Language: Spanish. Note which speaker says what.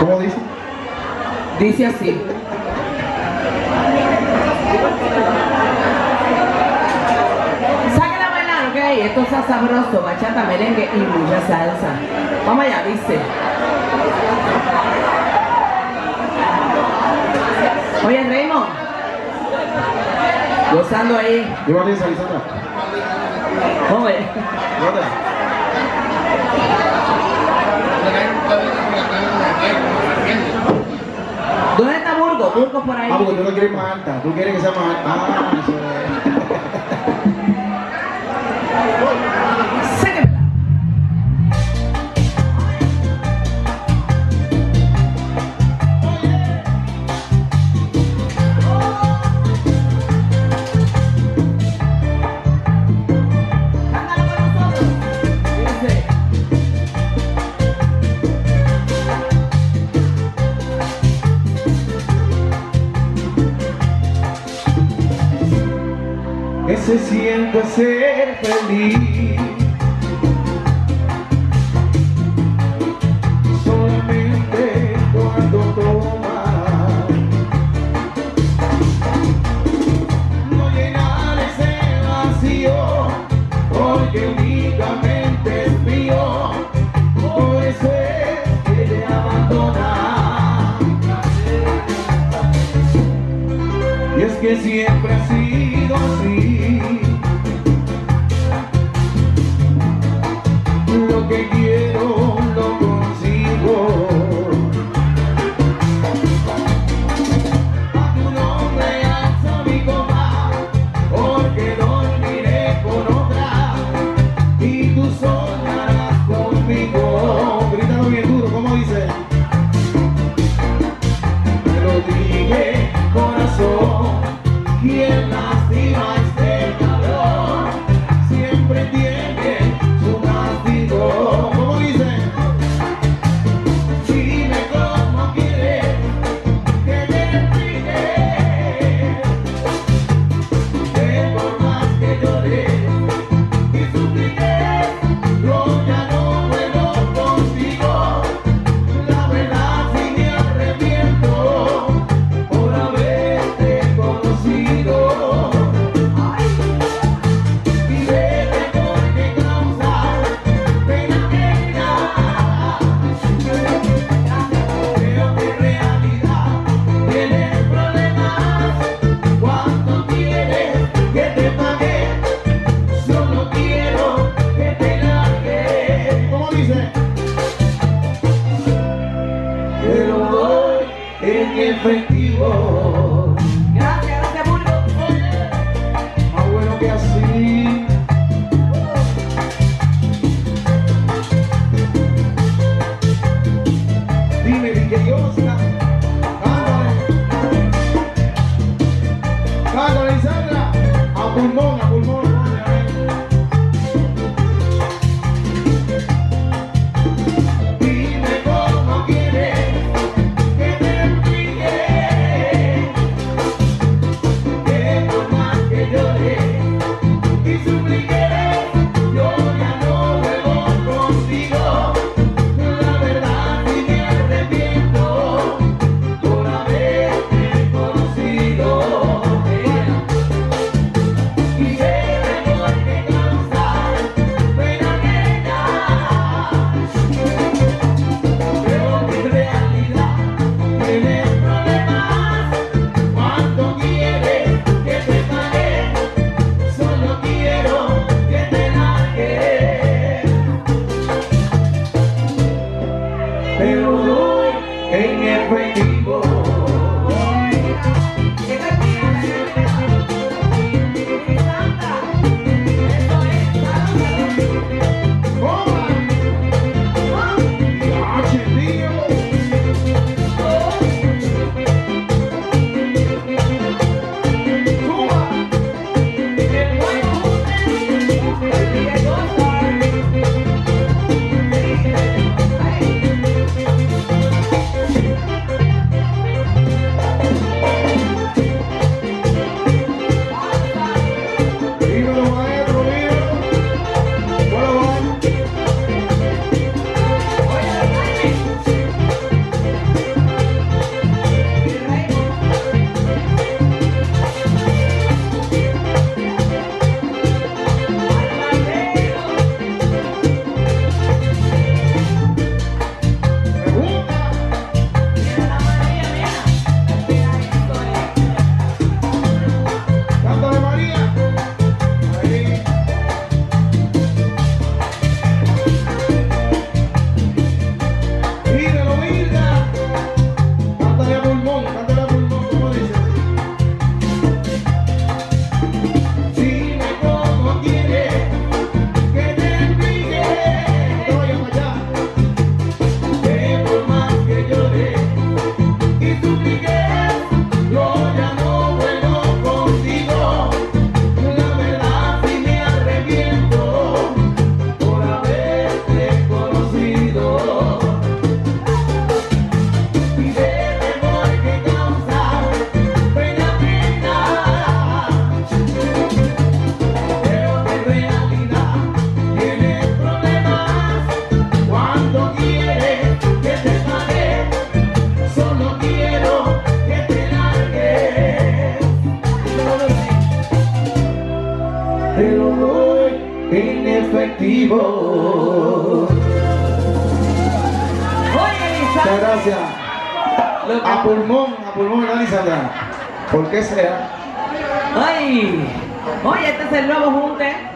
Speaker 1: ¿Cómo dice?
Speaker 2: Dice así. Sáquenla a bailar, ok. Esto está sabroso, bachata, merengue y mucha salsa. Vamos allá, dice. Oye, Raymond. Gozando ahí.
Speaker 1: ¿Qué va a decir, Alisandra?
Speaker 2: ¿Cómo es?
Speaker 1: ¿Dónde?
Speaker 2: ¿Dónde está Burgos? Burgos por ahí.
Speaker 1: Ah, porque tú no quieres más alta. Tú quieres que sea más alta. Ah, eso es.
Speaker 2: Sáquenla. Cántalo con nosotros. Dice.
Speaker 1: Que se siente ser feliz solamente cuando toma, no llenar ese vacío porque únicamente es mío, por eso es que te abandona. Y es que siempre ha sido así. Lo que quiero lo consigo. A tu nombre alzo mi copa, porque dormiré con otra y tú soñarás conmigo. Grítalo bien duro, ¿cómo dice? Te lo dije, corazón, quien lastima este cabrón siempre tiene su castigo. ¿Cómo dice? Dime cómo quieres que te explique, que por más que llore y suplique, yo ya no vuelvo contigo. La verdad sí me arrepiento por haberte conocido. Y vete porque causa pena ajena. Creo que en realidad tienes problemas. ¿Cuánto quieres que te pague? Solo quiero que te largues. ¿Cómo dice? Te lo doy en efectivo.
Speaker 2: Gracias, gracias, Burgos.
Speaker 1: Más bueno que así. Dime, Villallosa. Cántale, Sandra. A pulmón, a pulmón. Dime cómo quieres que te explique, que por más que llore y suplique, yo ya no vuelvo contigo. La verdad sí me arrepiento por haberte conocido. Y sé por qué causar pena ajena. Creo que en realidad tienes problemas. ¿Cuánto quieres que te pague? Solo quiero que te largues. Te lo doy en efectivo. colectivo.
Speaker 2: Oye,
Speaker 1: Muchas gracias.
Speaker 2: Lo que-
Speaker 1: A pulmón, ¿verdad, Lisandra? ¿Por qué sea?
Speaker 2: Ay, oye, este es el nuevo junte.